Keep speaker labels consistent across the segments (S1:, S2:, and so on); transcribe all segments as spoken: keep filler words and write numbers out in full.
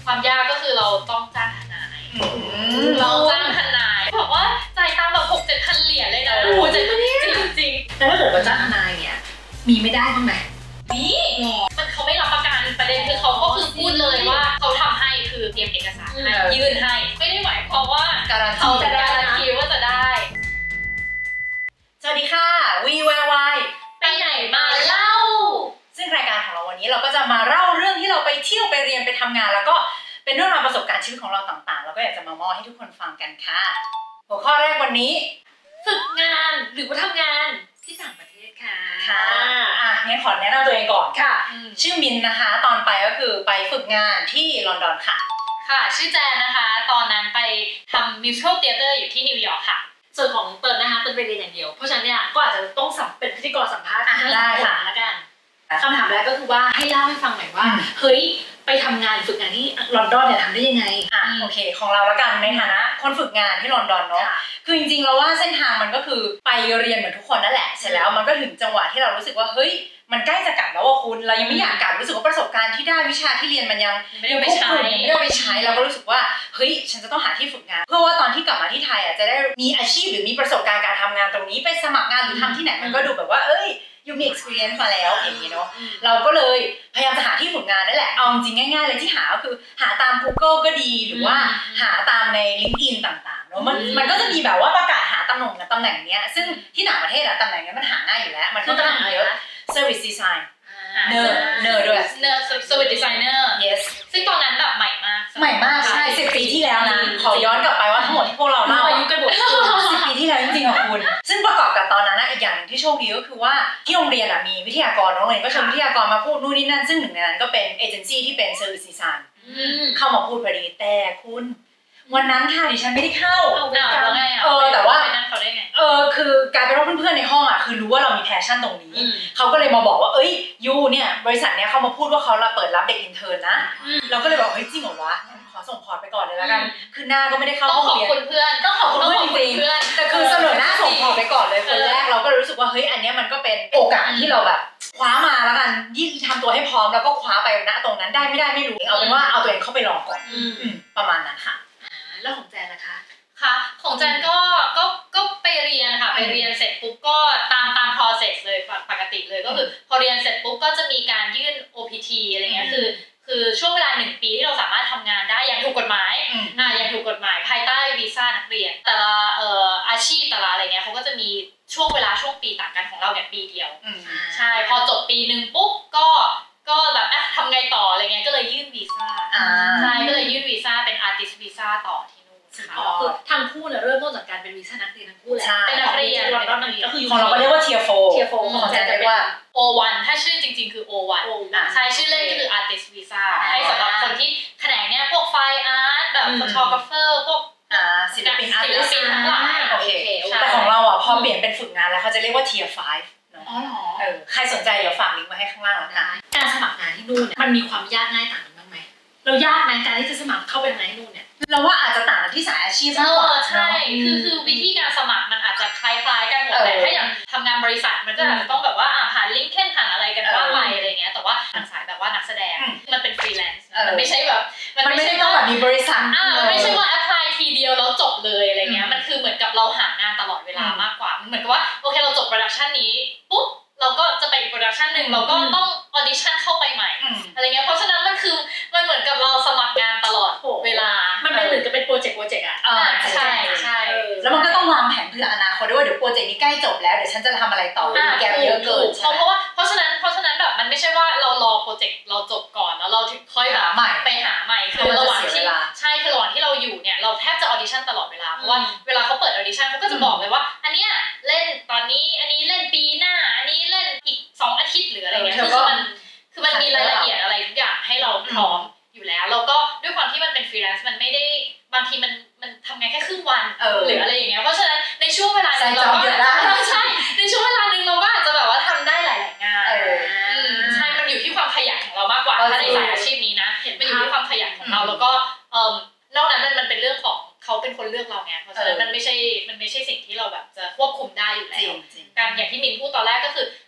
S1: ความยากก็คือเราต้องจ้างทนายเราจ้างทนายบอกว่าจ่ายตังค์แบบหกเจ็ดพันเหรียญเลยนะโอ้เจ็ดพันจริงจริง
S2: แต่ถ้าเกิดว่าจ้างทนายเนี่ยมีไม่ได้บ้างไหม
S1: นี่มันเขาไม่รับประกันประเด็นคือเขาก็คือพูดเลยว่าเขาทำให้คือเตรียมเอกสารให้ยื่นให้ไม่ได้หมายความว่าเขาจะการันตีว่าจะได้
S2: สวัสดีค่ะวีแววาย
S1: ไปไหนมาเล่า
S2: ซึ่งรายการของเราวันนี้เราก็จะมาเล่าเรื่องที่เราไปเที่ยวไปเรียนไปทำงานแล้วก็เป็นเรื่องราวประสบการณ์ชีวิตของเราต่างๆเราก็อยากจะมามอบให้ทุกคนฟังกันค่ะหัวข้อแรกวันนี้
S1: ฝึกงานหรือว่าทำงานที่ต่างประเทศค่ะ
S2: ค่ะอ่ะงั้นขอแนะนำตัวเองก่อน
S1: ค่ะ
S2: ชื่อมินนะคะตอนไปก็คือไปฝึกงานที่ลอนดอนค่ะ
S1: ค่ะชื่อแจนนะคะตอนนั้นไปทำมิวสิคัลเธียเตอร์อยู่ที่นิวยอร์กค่ะส่วนของเติร์นนะคะเติร์นไปเรียนอย่างเดียวเพราะฉะนั้นเนี่ยก็อาจจะต้องเป็นพิธีกรสัมภาษณ์
S2: ได้ค่ะ
S1: แล้วกันคำถามแรกก็คือว่าให้เล่าให้ฟังหน่อยว่าเฮ้ยไปทำงานฝึกงานที่ลอนดอนเนี่ยทำได้ยังไง
S2: อ่ะโอเคของเราแล้วกันในฐานะคนฝึกงานที่ลอนดอนเนาะคือจริงๆเราว่าเส้นทางมันก็คือไปเรียนเหมือนทุกคนนั่นแหละเสร็จแล้วมันก็ถึงจังหวะที่เรารู้สึกว่าเฮ้ยมันใกล้จะกลับแล้วว่าคุณเรายังไม่อยากกลับรู้สึกว่าประสบการณ์ที่ได้วิชาที่เรียนมันยัง
S1: ไม่ได้ไปใช้
S2: ไม่ได้ไปใช้เราก็รู้สึกว่าเฮ้ยฉันจะต้องหาที่ฝึกงานเพื่อว่าตอนที่กลับมาที่ไทยอ่ะจะได้มีอาชีพหรือมีประสบการณ์การทำงานตรงนี้ไปสมัครงานหรือทำที่ไหนมันก็ดูแบบว่าเอ้ยยูมี experience มาแล้วอย่างนี้เนาะเราก็เลยพยายามจะหาที่ฝึกงานนั่นแหละเอาจริงง่ายๆเลยที่หาก็คือหาตาม Google ก็ดีหรือว่าหาตามใน LinkedIn ต่างๆเนาะมันมันก็จะมีแบบว่าประกาศหาตำแหน่งนะตำแหน่งเนี้ยซึ่งที่ต่างประเทศอะตำแหน่งนี้มันหาง่ายอยู่แล้วมันก็จะหาเยอะ Service Design เนอร์เนอร์ด้วย
S1: เนอร์ Service Designer
S2: yes
S1: ซึ่งตอนนั้นแบบใหม่มาก
S2: ใหม่มากใช่สิบปีที่แล้วนะขอย้อนกลับไปว่าทั้งหมดที่พวกเราเล่า
S1: อายุกันหมด
S2: สิบปีที่แล้วจริงๆของคุณซึ่งประกอบกับตอนนั้นอีกอย่างนึงที่โชคดีก็คือว่าที่โรงเรียนมีวิทยากรโรงเรียนก็เชิญวิทยากรมาพูดนู่นนี่นั่นซึ่งหนึ่งในนั้นก็เป็นเอเจนซี่ที่เป็น Service Design เข้ามาพูดพอดีแต่คุณวันนั้นค่ะดิฉันไม่ได้เข้า
S1: เอาแล้วไง
S2: เออแต่ว่า
S1: นั่นเขาได้ไง
S2: เออคือกลายเป็นว่าเพื่อนๆในห้องอ่ะคือรู้ว่าเรามีแพชชั่นตรงนี้เขาก็เลยมาบอกว่าเอ้ยยูเนี่ยบริษัทเนี้ยเขามาพูดว่าเขาเปิดรับเด็กอินเทอร์นะเราก็เลยบอกเฮ้ยจริงเหรอวะขอส่งพอร์ตไปก่อนเลยแล้วกันคือหน้าก็ไม่ได้เข้าห้องเรียน
S1: ต้องขอบคุณเพื่อน
S2: ต้องขอบคุณเพื่อนจริงๆแต่คือเสนอหน้าส่งพอร์ตไปก่อนเลยคนแรกเราก็รู้สึกว่าเฮ้ยอันนี้มันก็เป็นโอกาสที่เราแบบคว้ามาแล้วกันยิ่งทำตัวให้พร้อมแล้วก็คว้าไปณตรงนั้นได้ไม่ได้ไม่รู้เอาเป็นว่าเอาตัวเองเข้าไปลองก่อนประมาณนั้นค่ะ
S1: แล้วของแจนนะคะค่ะของแจนก็ก็ก็ไปเรียนค่ะไปเรียนเสร็จปุ๊บก็ตามตาม process เลยปกติเลยก็คือพอเรียนเสร็จปุ๊บก็จะมีการยื่น โอ พี ที อะไรเงี้ยคือคือช่วงเวลาหนึ่งปีที่เราสามารถทำงานได้อย่างถูกกฎหมายอ่าอย่างถูกกฎหมายภายใต้วีซ่านักเรียนแต่ละเอ่ออาชีพแต่ละอะไรเงี้ยเขาก็จะมีช่วงเวลาช่วงปีต่างกันของเราเนี่ยปีเดียวใช่พอจบปีหนึ่งปุ๊บก็ก็แบบอ่ะทำไงต่ออะไรเงี้ยก็เลยยื่นวีซ่าใช่ก็เลยยื่นวีซ่าเป็นอาร์ติสต์วีซ่าต่อที่นู่น
S3: อ๋อคือทั้งคู่เนี่ยเริ่มต้นจากการเป็นวีซ่านักเรียนทั้งคู่แหละ
S1: เป็นนักเรียน
S2: ก็คือของเราก็เรียกว่าเทียร์โฟ
S3: เทียร์โฟ
S2: ของแจนเรียกว่า
S1: โอ วัน ถ้าชื่อจริงๆคือ โอ วัน ใช่ชื่อเล่นก็คือ Artist Visa ให้สำหรับคนที่แขนงเนี้ยพวกไฟอาร์ตแบบฟอโตกราฟเฟอร์พวก
S2: ศิลปินอาร์
S1: ติสต์ทั้งหลาย
S2: โอเคแต่ของเราอ่ะพอเปลี่ยนเป็นฝึกงานแล้วเขาจะเรียกว่าเทียร์ไฟว์เนาะอ๋อเหรอเออใครสนใจเดี๋ยวฝากลิงก์มาให้ข้างล่างแล้วกัน
S3: การสมัครงานที่นู่นเนี่ยมันมีความยากง่ายต่างกันบ้างไหมเรายากไหมการที่จะสมัครเข้าไปทำงานที่นู่นเนี่ย
S2: เราว่าอาจจะต่างกันที่สายอาชีพมากกว่า
S1: ใช่คือคือวิธีการสมัครมันอาจจะคล้ายๆกันหมดแต่ถ้าอย่างทำงานบริษัทมันก็อาจจะต้องแบบว่าผ่านลิงก์แค่ผ่านอะไรกันว่าไปอะไรเงี้ยแต่ว่าทางสายแบบว่านักแสดงมันเป็นฟรีแลนซ์มันไม่ใช่แบบ
S2: มันไม่ใช่ต้องแบบมีบริษัท
S1: อ่ามันไม่ใช่ว่าแอพพลายทีเดียวแล้วจบเลยอะไรเงี้ยมันคือเหมือนกับเราหางานตลอดเวลามากกว่าเหมือนกับว่าโอเคเราจบโปรดักชันนี้ปุ๊บเราก็จะไปอีกโปรดักชันหนึ่งเราก็ต้องออดิชั่นเข้าไปใหม่อะไรเงี้ยเพราะฉะนั้นมันคือมันเหมือนกับเราสมัครงานตลอดเวลา
S3: มันเป็นเหมือนกับเป็นโปรเจกต์โปรเจกต์อ่ะ
S1: ใช่ใช่
S2: แล้วมันก็ต้องวางแผนเพื่ออนาคตด้วยว่าเดี๋ยวโปรเจกต์นี้ใกล้จบแล้วเดี๋ยวฉันจะทำอะไรต่อแกลเยอะเกิน
S1: เพราะว่าเพราะฉะนั้นเพราะฉะนั้นแบบมันไม่ใช่ว่าเรารอโปรเจกต์เราจบก่อนแล้วเราถึงค่อยแบบไปหาใหม่คือระหว่างที่ใช่คือระหว่างที่เราอยู่เนี่ยเราแทบจะออดิชั่นตลอดเวลาเพราะว่าเวลาเขาเปิดออดิชั่นเขาก็จะบอกเลยว่าอันเนี้ยเล่นตอนนี้อันนี้เล่นปีหน้าอันนี้เล่นอีกสองอาทิตย์หรืออะไรเงี้ยคือมันคือมันมีรายละเอียดอะไรทุกอย่างให้เราพร้อมอยู่แล้วแล้วก็ด้วยความที่มันเป็นฟรีแลนซ์มันไม่ได้บางทีมันมันทำงานแค่ครึ่งวันหรืออะไรอย่างเงี้ยเพราะฉะนั้นในช่วงเวลานึงเราก็ใช่ในช่วงเวลานึงเราก็อาจจะแบบว่าทำได้หลายๆงานใช่มันอยู่ที่ความขยันของเรามากกว่าถ้าในสายอาชีพนี้นะมันอยู่ที่ความขยันของเราแล้วก็นอกนั้นมันมันเป็นเรื่องของเขาเป็นคนเลือกเราไงเพราะฉะนั้นมันไม่ใช่มันไม่ใช่สิ่งที่เราแบบจะควบคุมได้อยู่แล้วการอย่างที่มินพูดตอนแรกก็คือ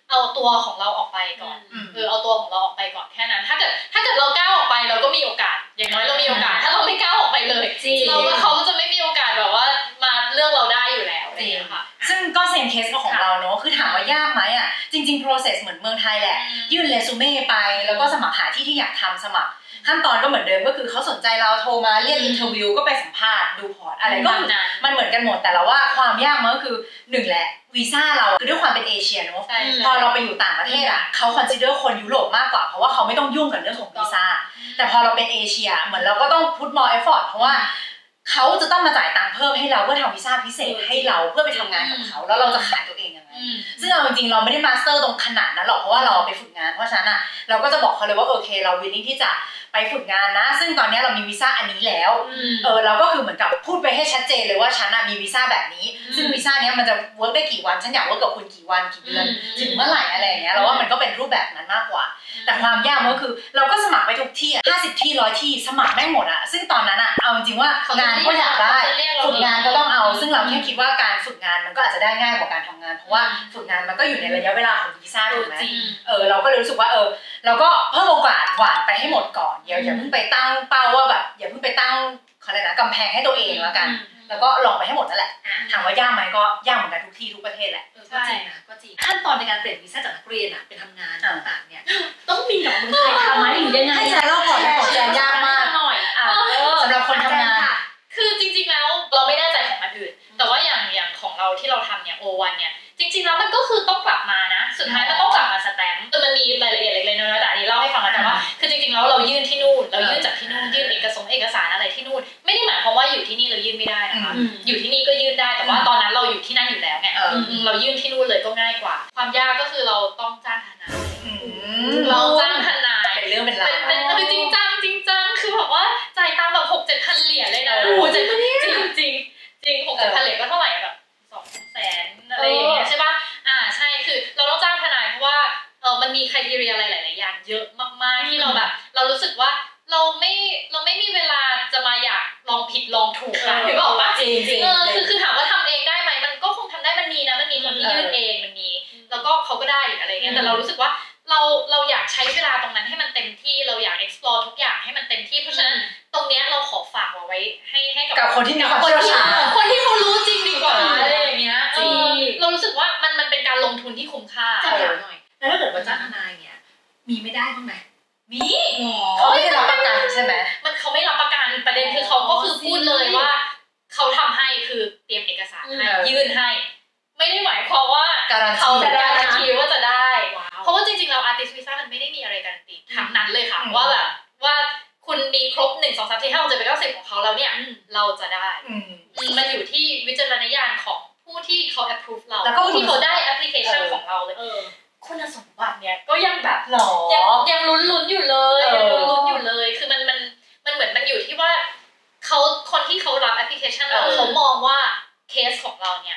S1: เอาตัวของเราออกไปก่อนเออเอาตัวของเราออกไปก่อนแค่นั้นถ้าเกิดถ้าเกิดเราก้าวออกไปเราก็มีโอกาสอย่างน้อยเรามีโอกาสถ้าเราไม่ก้าวออกไปเลยเราเขาจะไม่มีโอกาสแบบว่ามาเลือกเราได้อยู่แล้วจริงค่ะ
S2: ซึ่งก็เซมเคสก็ของเราเนาะคือถามว่ายากไหมอ่ะจริงๆ process เหมือนเมืองไทยแหละยื่นเรซูเม่ไปแล้วก็สมัครหาที่ที่อยากทำสมัครขั้นตอนก็เหมือนเดิมก็คือเขาสนใจเราโทรมาเรียกอินเทอร์วิวก็ไปสัมภาษณ์ดูพอร์ตอะไรก็มันเหมือนกันหมดแต่ละว่าความยากมันก็คือหนึ่งแหละวีซ่าเราคือด้วยความเป็นเอเชียเนาะพอเราไปอยู่ต่างประเทศอ่ะเขาคอนซิเดอร์คนยุโรปมากกว่าเพราะว่าเขาไม่ต้องยุ่งกับเรื่องของวีซ่าแต่พอเราเป็นเอเชียเหมือนเราก็ต้องพุท more effort เพราะว่าเขาจะต้องมาจ่ายตังค์เพิ่มให้เราเพื่อทำวีซ่าพิเศษให้เราเพื่อไปทำงานกับเขาแล้วเราจะขายตัวเองยังไงซึ่งเอาจริงๆเราไม่ได้มาสเตอร์ตรงขนาดนั้นหรอกเพราะว่าเราไปฝึกงานเพราะฉะนั้นอ่ะเราก็จะบอกเขาเลยว่าโอเคเราวิลลิ่งที่จะไปฝึกงานนะซึ่งตอนนี้เรามีวีซ่าอันนี้แล้วเออเราก็คือเหมือนกับพูดไปให้ชัดเจนเลยว่าฉันมีวีซ่าแบบนี้ซึ่งวีซ่านี้มันจะเวิร์กได้กี่วันฉันอยากเวิร์กกับคุณกี่วันกี่เดือนถึงเมื่อไหร่อะไรอย่างเงี้ยเราว่ามันก็เป็นรูปแบบนั้นมากกว่าแต่ความยากมันก็คือเราก็สมัครไปทุกที่ห้าสิบที่ร้อยที่สมัครแม่งหมดอะซึ่งตอนนั้นอะเอาจริงว่างานก็อยากได้ฝึกงานก็ต้องเอาซึ่งเราแค่คิดว่าการฝึกงานมันก็อาจจะได้ง่ายกว่าการทำงานเพราะว่าฝึกงานมันก็อยู่ในระยะเวลาของวีซ่าถูกไหมเออเราก็เลยรู้สึกว่าเออเราก็เพิ่มโอกาสหวานไปให้หมดก่อนอย่าอย่าเพิ่งไปตั้งเป้าว่าแบบอย่าเพิ่งไปตั้งอะไรนะกำแพงให้ตัวเองแล้วกันแล้วก็ลองไปให้หมดนั่นแหละถามว่ายากไหมก็ยากเหมือนกันทุกที่ทุกประเทศแหละ
S3: ก็จริงนะก็จริงขั้นตอนในการเปลี่ยนวีซ่าจากนักเรียนอะเป็นทำงานต่างๆเนี่ยต้องมีกับเมืองไทยทำไหมหรือยังไง
S2: ให้ใจเล่าก่อนเลยของใจยากมาก
S3: หน่อย
S2: สำหรับคนทำงาน
S1: คือจริงๆแล้วเราไม่แน่ใจของอันอื่นแต่ว่าอย่างอย่างของเราที่เราทำเนี่ยโอวันเนี่ยจริงๆแล้วมันก็คือต้องกลับมานะสุดท้ายมันต้องกลับมาสแตมป์คือมันมีรายละเอียดเล็กๆน้อยๆแต่อันนี้เล่าให้ฟังแล้วกันว่าคือจริงๆแล้วเรายื่นที่นู่นเรายื่นจากที่นู่นยื่นเอกสารเอกสารอะไรที่นู่นไม่ได้หมายความว่าอยู่ที่นี่เรายื่นไม่ได้นะคะอยู่ที่นี่ก็ยื่นได้แต่ว่าตอนนั้นเราอยู่ที่นั่นอยู่แล้วไงเรายื่นที่นู่นเลยก็ง่ายกว่าความยากก็คือเราต้องจ้างทนายเราจ้างทนาย
S2: เป็นเรื่องเป็นราว
S1: เป็นคือจริงจังจริงจังคือแบบว่าจ่ายตังค์แบบหกเจ็ดพันเหรียญเลยนะโอ้โหจริงจริงจริงจริงหกเจ็ดพันเหรียญก็เท่าไหร่แบบสองแสนอะไรอย่างเงี้ยใช่ป่ะอ่าใช่คือเราต้องจ้างทนายเพราะว่าเออมันมีไครทีเรียอะไรหลายๆอย่างเยอะมากๆที่เราแบบเรารู้สึกว่าเราไม่เราไม่มีเวลาจะมาอยากลองผิดลองถูกนะถือบอกว่า
S2: จริงจริง
S1: เออคือคือถามว่าทำเองได้ไหมมันก็คงทำได้มันมีนะมันมีคนที่ยื่นเองมันมีแล้วก็เขาก็ได้อะไรเงี้ยแต่เรารู้สึกว่าเราเราอยากใช้เวลาตรงนั้นให้มันเต็มที่เราอยาก explore ทุกอย่างให้มันเต็มที่เพราะฉะนั้นตรงเนี้ยเราขอฝากเอาไว้ให้ให้
S2: กับคนที่มีความเชี่ยวชาญ
S1: คนที่เขารู้จริงดีกว่าอะไรอย่างเงี้ยเออเรารู้สึกว่ามันมันเป็นการลงทุนที่คุ้มค่า
S3: จะถามหน่อยแล้วถ้าเกิดว่าจ้างทนายเนี่ยมีไม่ได้บ้างไหม
S1: มี
S2: เขาไม่ได้รับประกันใช่ไหม
S1: มันเขาไม่รับประกันประเด็นคือเขาก็คือพูดเลยว่าเขาทำให้คือเตรียมเอกสารให้ยื่นให้ไม่ได้หมายความว่าเขาจะการันตีว่าจะได้เพราะว่าจริงๆแล้ว artist visa มันไม่ได้มีอะไรการันตีทั้งนั้นเลยค่ะว่าแบบว่าคุณมีครบหนึ่ง สอง สาม สี่ ห้า หก เจ็ด แปด เก้า สิบของเขาแล้วเนี่ยเราจะได้มันอยู่ที่วิจารณญาณของผู้ที่เขา approve เราผู้ที่เขาได้ application ของเราเลยคุณสมบัติเนี่ยก็ยังแบบยังยังลุ้นๆอยู่เลยยังลุ้นๆอยู่เลยคือมันมันมันเหมือนมันอยู่ที่ว่าเขาคนที่เขารับ application เราเขามองว่าเคสของเราเนี่ย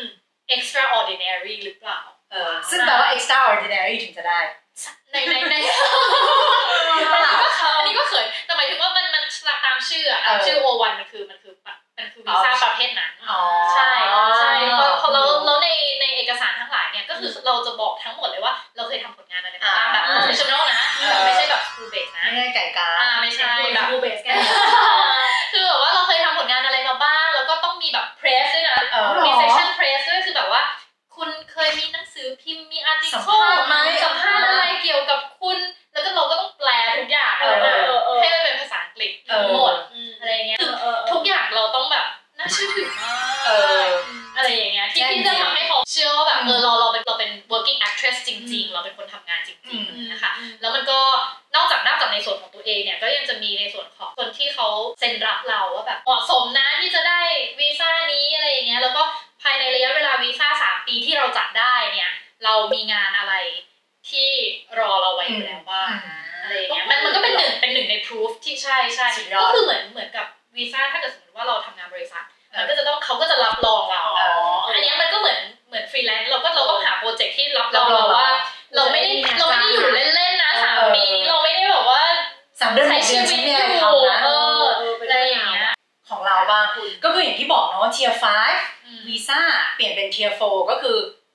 S1: extraordinary หรือเปล่า
S2: ซึ่งแปลว่า extraordinary ถึงจะได้
S1: ในในในอันนี้ก็เขินแต่หมายถึงว่ามันมันตามชื่ออะชื่อ โอ วัน มันคือมันคือมันคือวีซ่าประเภทนั้นใช่ใช่พอเราแล้วในในเอกสารทั้งหลายเนี่ยก็คือเราจะบอกทั้งหมดเลยว่าเราเคยทำผลงานอะไรบ้างแบบ professional นะไม่ใช่แบบ school base นะ
S2: ไม่ได้ไก่กา
S1: อ่าไม่ใช่แบบ
S3: school base แค่
S1: คือแบบว่าเราเคยทำผลงานอะไรมาบ้างแล้วก็ต้องมีแบบ press ด้วยนะมี section press ด้วยคือแบบว่าคุณเคยมีหนังสือพิมพ์มี article สัมภาษณ์อะไรเกี่ยวกับคุณแล้วก็เราก็ต้องแปลทุกอย่างให้มันเป็นภาษาอังกฤษหมดอะไรเงี้ยทุกอย่างเราต้องแบบน่าเชื่อถือมากอะไรอย่างเงี้ยที่ที่จะทำให้เขาเชื่อว่าแบบเออเราเราเป็นเราเป็น working actress จริงๆเราเป็นคนทำงานจริงๆนะคะแล้วมันก็นอกจากนอกจากในส่วนของตัวเองเนี่ยก็ยังจะมีในส่วนของคนที่เขาเซ็นรับเราว่าแบบเหมาะสมนะที่จะได้วีซ่านี้อะไรอย่างเงี้ยแล้วก็ภายในระยะเวลาวีซ่าสามปีที่เราจัดได้เนี่ยเรามีงานอะไรที่รอเราไว้อยู่แล้วบ้างอะไรอย่างเงี้ยมันมันก็เป็นหนึ่งเป็นหนึ่งใน proof ที่ใช่ใช่ก็คือเหมือนเหมือนกับวีซ่าถ้าเกิดสมมติว่าเราทำงานบริษัทมันก็จะต้องเขาก็จะรับรองเราอันนี้มันก็เหมือนเหมือนฟรีแลนซ์เราก็เราต้องหาโปรเจกต์ที่รับรองเราว่าเราไม่ได้เราไม่ได้อยู่เล่นๆนะสามปีเราไม่ได้แบบว่า
S2: สามเดือนใช้ชีวิตเนี่ยทำนะ
S1: อะไรอย่างเงี้ย
S2: ของเราบ้างก็คืออย่างที่บอกเนาะ tier ห้าวีซ่าเปลี่ยนเป็น tier โฟร์ก็คือ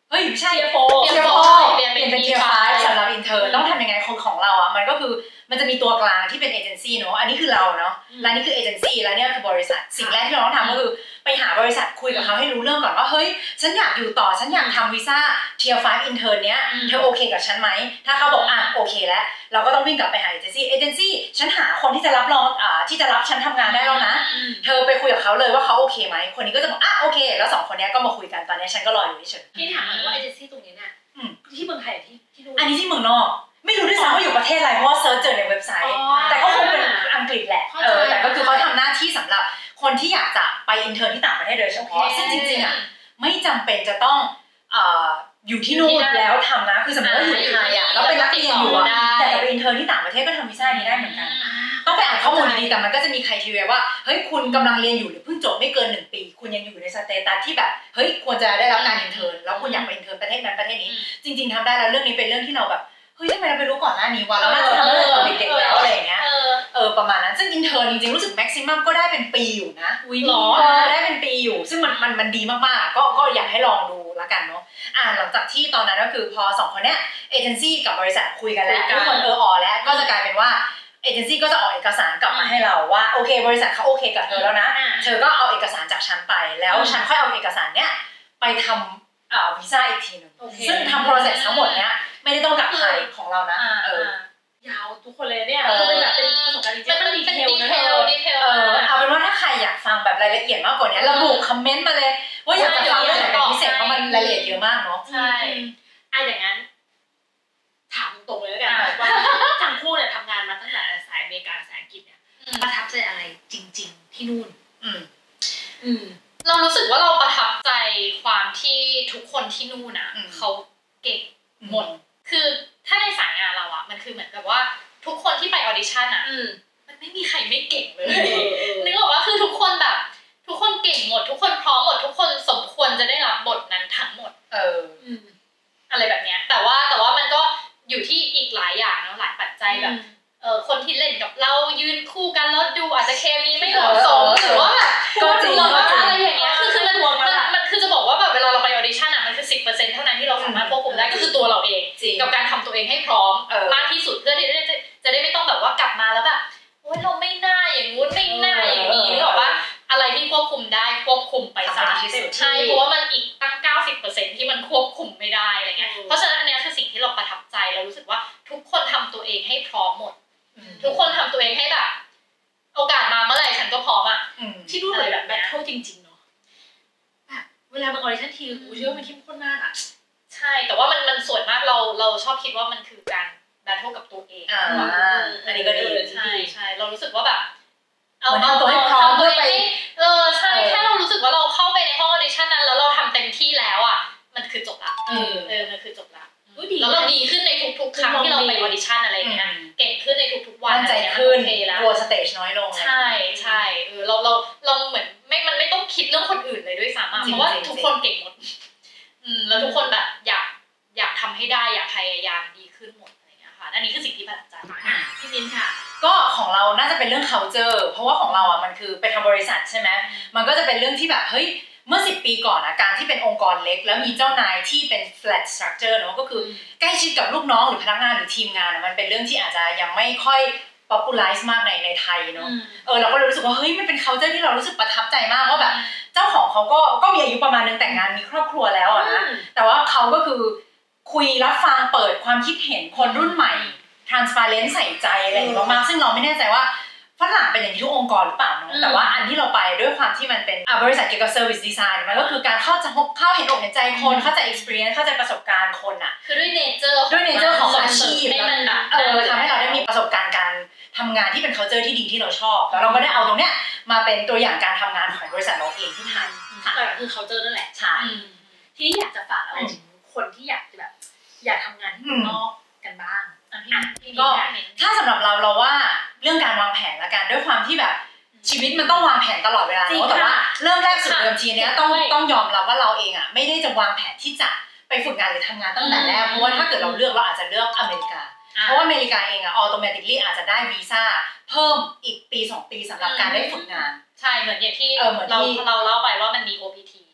S2: เฮ้ยไม่ใช่
S3: เทียร์โฟ
S2: เทียร์โฟ
S1: เปลี่ยน
S2: เปลี่ยน
S1: เป็
S2: เป็น
S1: น
S2: เทียร์ไฟ
S1: Tier
S2: สำหรับอินเทอร์ต้องทำยังไงคนของเราอ่ะมันก็คือมันจะมีตัวกลางที่เป็นเอเจนซี่เนาะอันนี้คือเราเนาะและนี่คือเอเจนซี่และเนี่ยคือบริษัทสิ่งแรกที่เราต้องทำก็คือไปหาบริษัทคุยกับเขาให้รู้เรื่องก่อนว่าเฮ้ยฉันอยากอยู่ต่อฉันอยากทำวีซ่าเทียร์ไฟอินเทอร์เนี้ยเธอโอเคกับฉันไหมถ้าเขาบอกอ่ะโอเคแล้วเราก็ต้องวิ่งกลับไปหาเอเจนซี่เอเจนซี่ฉันหาคนที่จะรับรองอ่าที่จะรับฉันทำงานได้แล้วนะเธอไปคุยกับเขาเลยว่าเขาโอเคไหมคนนี้ก็จะบอกอ่ะโอเคแล้วสองคนนี้ก็มาคุยกันตอนนี้ฉันก็รออยู่เฉย
S3: พี่ถามหน่อยว่าเอเจนซี่ตรงนี้เนี่ยที่เมืองไทยที่ที่นู่น
S2: อันนี้ที่เมืองนอกไม่รู้ด้วยซ้ำว่าอยู่ประเทศอะไรเพราะว่าเซิร์ชเจอในเว็บไซต์แต่ก็คงเป็นอังกฤษแหละเออแต่ก็คือเขาทำหน้าที่สำหรับคนที่อยากจะไปอินเทอร์ที่ต่างประเทศโดยเฉพาะซึ่งจริงๆอ่ะไม่จำเป็นจะต้องอยู่ที่นู่นแล้วทำนะคือสมมติว่าอยู่ไทยอ่ะแล้วเป็นนักเรียนอยู่อ่ะแต่จะไปอินเทอร์ที่ต่างประเทศก็ทำวีซ่านี้ได้เหมือนกันต้องไปอ่านข้อมูลดีๆแต่มันก็จะมีใครทีเรียว่าเฮ้ยคุณกำลังเรียนอยู่หรือเพิ่งจบไม่เกินหนึ่งปีคุณยังอยู่ในสเตตัสที่แบบเฮ้ยควรจะได้รับการอินเทอร์แล้วคุณอยากไปอินเทอร์ประเทศนั้นประเทศนี้จริงๆทำได้แล้วเรื่องนี้เป็นเรื่องที่เราแบบเฮ้ยทำไมเราไปรู้ก่อนหน้านี้วะเราน่าจะทำได้ตอนเด็กๆแล้วอะไรอย่างเงี้ยเออประมาณนั้นซึ่งอินเทอร์จริงๆรู้สึกแม็กซิมัมก็ได้เป็นปีอยู่นะอุ้ยหรอได้เป็นปีอยู่ซึ่งมันมันมันดีมากๆก็ก็อยากให้ลองดูละกันเนาะอ่าหลังจากที่ตอนนั้นก็คือพอสองคนเนี้ยเอเจนซี่กับบริษัทคุยกันแล้วทุกคนเออออแล้วก็จะกลายเป็นว่าเอเจนซี่ก็จะออกเอกสารกลับมาให้เราว่าโอเคบริษัทเขาโอเคกับเธอแล้วนะเธอก็เอาเอกสารจากฉันไปแล้วฉันค่อยเอาเอกสารเนี้ยไปทำอ่าวีซ่าอีกทีนึงซึ่งทำ process ทั้งหมดเนี้ยไม่ได้ต้องกลับไทยของเรานะเออย
S3: าวทุกคนเลยเนี่ยคือเป็นแบบเป็นประสบการณ์จริงๆมันดีเทลนะเธอ
S1: detail
S2: เออเอาเป็นว่าถ้าใครอยากฟังแบบรายละเอียดมากกว่านี้ระบุคอมเมนต์มาเลยว่าอยากจะฟังเรื่องไหนเป็นพิเศษเพราะมันรายละเอียดเยอะมากเนาะ
S1: ใช่
S3: อ่ะอย่างนั้นถามตรงเลยแล้วกันว่าทั้งคู่เนี่ยทำงานมาตั้งแต่สายอเมริกาสายอังกฤษเนี่ยประทับใจอะไรจริงๆที่นู่น
S2: อืม
S1: อืมเรารู้สึกว่าเราประทับใจความที่ทุกคนที่นู่นน่ะเขาเก่งหมดคือถ้าในสายงานเราอะมันคือเหมือนกับว่าทุกคนที่ไปออดิชั่นอะมันไม่มีใครไม่เก่งเลยนึกออกว่าคือทุกคนแบบทุกคนเก่งหมดทุกคนพร้อมหมดทุกคนสมควรจะได้รับบทนั้นทั้งหมด
S2: เออ
S1: อะไรแบบเนี้ยแต่ว่าแต่ว่ามันก็อยู่ที่อีกหลายอย่างเนาะหลายปัจจัยแบบเออคนที่เล่นกับเรายืนคู่กันแล้วดูอาจจะเคมีไม่เหมาะสมหรือว่าแบบ
S2: ก็จริง
S1: อะไรอย่างเงี้ยคือคือมันมันมันคือจะบอกว่าแบบเวลาเราไปออดิชั่นอะมันคือ สิบเปอร์เซ็นต์ เท่านั้นที่เราสามารถควบคุมได้ก็คือตัวเราเองกับการทำตัวเองให้พร้อมมากที่สุดเพื่อที่จะจะได้ไม่ต้องแบบว่ากลับมาแล้วแบบโอ๊ยเราไม่น่าอย่างงู้นไม่น่าอย่างนี้นึกออกว่าอะไรที่ควบคุมได้ควบคุมไปซะใช่เพราะว่ามันอีกตั้ง เก้าสิบเปอร์เซ็นต์ ที่มันควบคุมไม่ได้อะไรเงี้ยเพราะฉะนั้นอันนี้คือสิ่งที่เราประทับใจเรารู้สึกว่าทุกคนทำตัวเองให้พร้อมหมดทุกคนทำตัวเองให้แบบโอกาสมาเมื่อไหร่ฉันก็พร้อมอ่ะ
S3: ที่นู่นเลยแบบแบทเทิลจริงๆเนาะแบบเวลามันออดิชั่นทีกูเชื่อว่ามันเข้มข้นมากอ่ะ
S1: ใช่แต่ว่ามันมันส่วนมากเราเราชอบคิดว่ามันคือการแบทเทิลกับตัวเอง
S2: อ่าอันนี้ก็ดี
S1: ใช่ใช่เรารู้สึกว่าแบบ
S2: เอาเอาตัวให้พร้อมเพื่อไป
S1: เออใช่แค่เรารู้สึกว่าเราเข้าไปในห้องออดิชั่นนั้นแล้วเราทำเต็มที่แล้วอ่ะมันคือจบละเออเออมันคือจบละแล้วเราดีขึ้นในทุกๆครั้งที่เราไปออดิชั่นอะไรเงี้ยเก่งขึ้นในทุกๆวัน
S2: มั่นใจขึ้นกลัวสเตจน้อยลง
S1: ใช่ใช่เออเราเราเราเหมือนไม่มันไม่ต้องคิดเรื่องคนอื่นเลยด้วยซ้ำเพราะว่าทุกคนเก่งหมดอืมแล้วทุกคนแบบอยากอยากทำให้ได้อยากพยายามดีขึ้นหมดอะไรเงี้ยค่ะอันนี้คือสิ่งที่ประทับใจ
S3: พี่มินค่ะ
S2: ก็ของเราน่าจะเป็นเรื่อง culture เพราะว่าของเราอ่ะมันคือไปทำบริษัทใช่ไหมมันก็จะเป็นเรื่องที่แบบเฮ้ยเมื่อสิบปีก่อนนะการที่เป็นองค์กรเล็กแล้วมีเจ้านายที่เป็น flat structure เนอะก็คือใกล้ชิดกับลูกน้องหรือพนักงานหรือทีมงานมันเป็นเรื่องที่อาจจะยังไม่ค่อย popularize มากในในไทยเนอะเออเราก็เลยรู้สึกว่าเฮ้ยมันเป็น culture ที่เรารู้สึกประทับใจมากว่าแบบเจ้าของเขาก็ก็มีอายุประมาณนึงแต่งงานมีครอบครัวแล้วอะนะแต่ว่าเขาก็คือคุยรับฟังเปิดความคิดเห็นคนรุ่นใหม่ transparent ใส่ใจอะไรอย่างเงี้ยมากซึ่งเราไม่แน่ใจว่าฝรั่งเป็นอย่างนี้ทุกองค์กรหรือเปล่าเนาะแต่ว่าอันที่เราไปด้วยความที่มันเป็นบริษัทเกี่ยวกับ service design มันก็คือการเข้าใจเข้าเห็นอกเห็นใจคนเข้าใจ experience เข้าใจประสบการณ์คนอะ
S1: คือด้วย nature
S2: ด้วย nature ของอาชีพ
S1: ให้มันแบบ
S2: เออทำให้เราได้มีประสบการณ์การทำงานที่เป็น culture ที่ดีที่เราชอบแล้วเราก็ได้เอาตรงเนี้ยมาเป็นตัวอย่างการทำงานของบริษัทเราเองที่ไทย
S3: ค่ะคือ culture นั่นแหละ
S2: ใช่
S3: ทีนี้อยากจะฝากอะไรถึงคนที่อยากจะแบบอยากทำงานที่นอกกันบ้าง
S2: ก็ถ้าสำหรับเราเราว่าเรื่องการวางแผนละกันด้วยความที่แบบชีวิตมันต้องวางแผนตลอดเวลาแต่ว่าเริ่มแรกสุดเดิมทีเนี้ยต้องต้องยอมรับว่าเราเองอ่ะไม่ได้จะวางแผนที่จะไปฝึกงานหรือทำงานตั้งแต่แรกเพราะว่าถ้าเกิดเราเลือกเราอาจจะเลือกอเมริกาเพราะว่าอเมริกาเองอ่ะออโตเมติคลี่อาจจะได้วีซ่าเพิ่มอีกปีสองปีสำหรับการได้ฝึกงาน
S1: ใช่เหมือนอย่างที่เราเราเล่าไปว่ามันมี โอ พี ที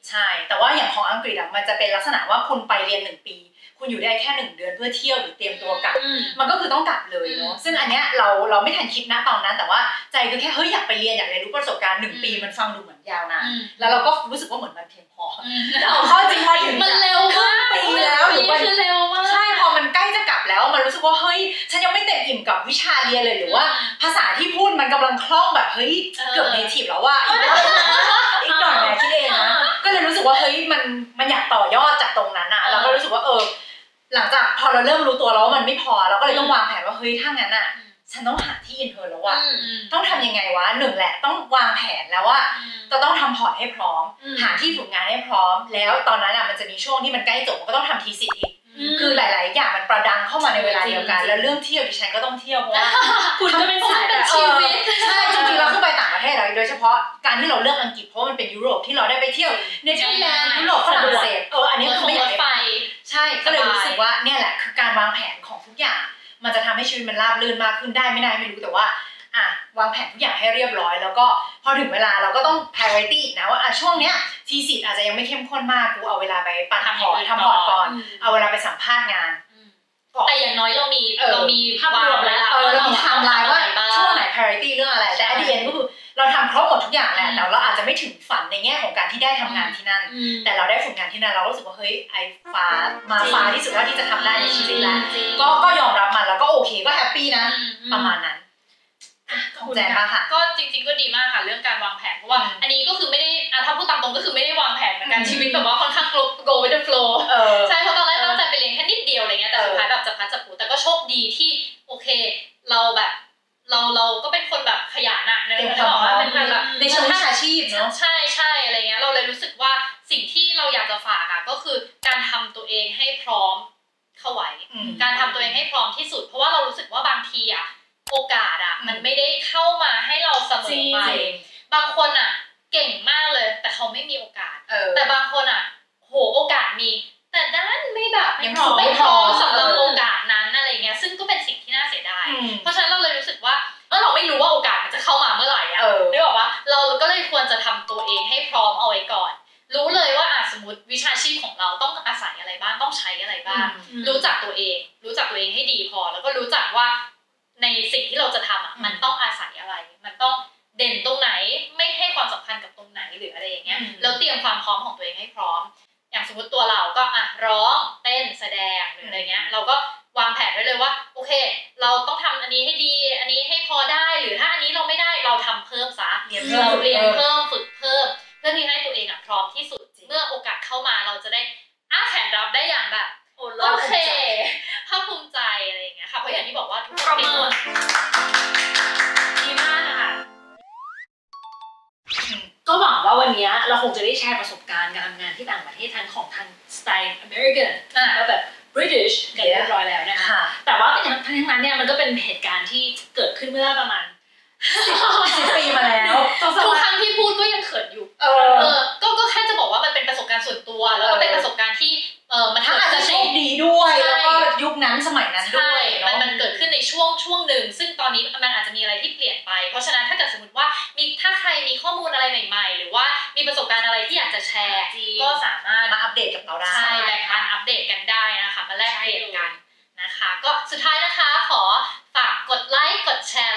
S2: ใช่แต่ว่าอย่างของอังกฤษอ่ะมันจะเป็นลักษณะว่าคุณไปเรียนหนึ่งปีคุณอยู่ได้แค่หนึ่งเดือนเพื่อเที่ยวหรือเตรียมตัวกลับมันก็คือต้องกลับเลยเนาะซึ่งอันเนี้ยเราเราไม่ทันคิดนะตอนนั้นแต่ว่าใจคือแค่เฮ้ยอยากไปเรียนอยากเรียนรู้ประสบการณ์หนึ่งปีมันฟังดูเหมือนยาวนานแล้วเราก็รู้สึกว่าเหมือนมันเพียงพอแต่เอาข้อจริงพอถึง
S1: มันเร็วมาก
S2: ปีแล้วหรือว่า
S1: เร็วมาก
S2: ใช่พอมันใกล้จะกลับแล้วมันรู้สึกว่าเฮ้ยฉันยังไม่เต็มอิ่มกับวิชาเรียนเลยหรือว่าภาษาที่พูดมันกำลังคล่องแบบเฮ้ยเกือบเนทีฟแล้วว่าอีกหน่อยอีกหน่อยเนี่ยคิดเองนะก็เลยรู้สึกว่าเฮ้ยมันมันอยากต่อยอดจากตรงนั้นอ่ะเราก็รู้สึกว่าเออหลังจากพอเราเริ่มรู้ตัวแล้วว่ามันไม่พอเราก็เลยต้องวางแผนว่าเฮ้ยถ้างั้นอ่ะฉันต้องหาที่อินเทอร์แล้วว่าต้องทำยังไงวะหนึ่งแหละต้องวางแผนแล้วว่าจะต้องทำพอร์ตให้พร้อมหาที่ฝึกงานให้พร้อมแล้วตอนนั้นอ่ะมันจะมีช่วงที่มันใกล้จบก็ต้องทำทีสิทธิ์อีกคือหลายๆอย่างมันประดังเข้ามาในเวลาเดียวกันแล้วเรื่องเที่ยวดิฉันก็ต้องเที่ยวเพราะว่า
S3: คุณก็เป็นสายแบบ
S2: ชีวิตใช่จริงๆเราขึ้นไปต่างประเทศโดยเฉพาะการที่เราเลือกอังกฤษเพราะมันเป็นยุโรปที่เราได้ไปเที่ยวเนเธอร์แลนด์ยุโรปฝรั่งเศสเอออันนี้คือไม่อยากไปใช่ก็เลยรู้สึกว่าเนี่ยแหละคือการวางแผนของทุกอย่างมันจะทำให้ชีวิตมันราบรื่นมากขึ้นได้ไม่ได้ไม่รู้แต่ว่าอ่ะวางแผนทุกอย่างให้เรียบร้อยแล้วก็พอถึงเวลาเราก็ต้อง priority นะว่าอ่ะช่วงเนี้ยทีสิทธิ์อาจจะยังไม่เข้มข้นมากกูเอาเวลาไปปั่นพอร์ตทำพอร์ตก่อนเอาเวลาไปสัมภาษณ์งาน
S1: แต่อย่างน้อยเรามีเรามี
S3: ภาพรวมแล้ว
S2: เออเรามีไทม์ไลน์ว่าช่วงไหน priority เรื่องอะไรแต่อดีตก็คือเราทำครบหมดทุกอย่างแหละแต่เราอาจจะไม่ถึงฝันในแง่ของการที่ได้ทำงานที่นั่นแต่เราได้ฝึกงานที่นั่นเรารู้สึกว่าเฮ้ยไอฟ้ามาฟ้าที่สุดว่าที่จะทำได้ในชีวิตแล้วก็ก็ยอมรับมันแล้วก็โอเคก็แฮปปี้นะประมาณนั้นของแจนป่ะค่ะ
S1: ก็จริงๆก็ดีมากค่ะเรื่องการวางแผนเพราะว่าอันนี้ก็คือไม่ได้ถ้าพูดตามตรงก็คือไม่ได้วางแผนเหมือนกันชีวิตแบบว่าค่อนข้าง go with the flow ใช่เพราะตอนแรกตั้งใจไปเรียนแค่นิดเดียวอะไรเงี้ยแต่สุดท้ายแบบจะพัดจับผูแต่ก็โชคดีที่โอเคเราแบบเราเราก็เป็นคนแบบขยันอะเนี่ยเราบอกว่าเป็นคนแบบ
S2: ในเชิงวิชาชีพเนาะ
S1: ใช่ใช่อะไรเงี้ยเราเลยรู้สึกว่าสิ่งที่เราอยากจะฝากอะก็คือการทำตัวเองให้พร้อมเข้าไว้การทำตัวเองให้พร้อมที่สุดเพราะว่าเรารู้สึกว่าบางทีอะโอกาสอะมันไม่ได้เข้ามาให้เราเสมอไปบางคนอะเก่งมากเลยแต่เขาไม่มีโอกาสแต่บางคนอะโหโอกาสมีแต่ด้านไม่แบบไม่พร้อมไม่พร้อมสำหรับโอกาสนั้นอะไรเงี้ยซึ่งก็เป็นสิ่งที่น่าเสียดายเพราะฉะนั้นเราเลยรู้สึกว่าเออเราไม่รู้ว่าโอกาสมันจะเข้ามาเมื่อไหร่อะนึกออกปะเราก็เลยควรจะทำตัวเองให้พร้อมเอาไว้ก่อนรู้เลยว่าอาจสมมติวิชาชีพของเราต้องอาศัยอะไรบ้างต้องใช้อะไรบ้างรู้จักตัวเองรู้จักตัวเองให้ดีพอแล้วก็รู้จักว่าในสิ่งที่เราจะทำอ่ะมันต้องอาศัยอะไรมันต้องเด่นตรงไหนไม่ให้ความสำคัญกับตรงไหนหรืออะไรอย่างเงี้ยแล้วเตรียมความพร้อมของตัวเองให้พร้อมอย่างสมมติตัวเราก็อ่ะร้องเต้นแสดงหรืออะไรเงี้ยเราก็วางแผนไว้เลยว่าโอเคเราต้องทำอันนี้ให้ดีอันนี้ให้พอได้หรือถ้าอันนี้เราไม่ได้เราทำเพิ่มซะเราเรียนเพิ่มฝึกเพิ่มเพื่อที่ให้ตัวเองอ่ะพร้อมที่สุดเมื่อโอกาสเข้ามาเราจะได้อ้าแขนรับได้อย่างแบบโอเคภาคภูมิใจอะไรอย่างเงี้ยค่ะเพราะอย่างที่บอกว่าทุกคนเป็นคน
S3: ดีมากนะคะก็หวังว่าวันนี้เราคงจะได้แชร์ประสบการณ์การทำงานที่ต่างประเทศทั้งของทางสไตล์อเมริกันแล้วแบบ British กันเรียบร้อยแล้วนะคะแต่ว่าทั้งทั้งนั้นเนี่ยมันก็เป็นเหตุการณ์ที่เกิดขึ้นเมื่อประมาณ
S2: สิบปีมาแล้ว
S1: ทุกครั้งที่พูดก็ยังเขินอยู่เออก็ก็แค่จะบอกว่ามันเป็นประสบการณ์ส่วนตัวแล้วก็เป็นประสบการณ์ที่เออมัน
S2: อาจจะโชคดีด้วยแล้วก็ยุคนั้นสมัยนั้นด้วย
S1: มันมันเกิดขึ้นในช่วงช่วงหนึ่งซึ่งตอนนี้มันอาจจะมีอะไรที่เปลี่ยนไปเพราะฉะนั้นถ้าเกิดสมมติว่ามีถ้าใครมีข้อมูลอะไรใหม่ๆหรือว่ามีประสบการณ์อะไรที่อยากจะแชร์ก็สามารถ
S2: มาอัปเดตกับเราได้
S1: ใช่แบ่งปันอัปเดตกันได้นะคะมาแลกเปลี่ยนกันนะคะก็สุดท้ายนะคะขอฝากกดไลค์กดแชร์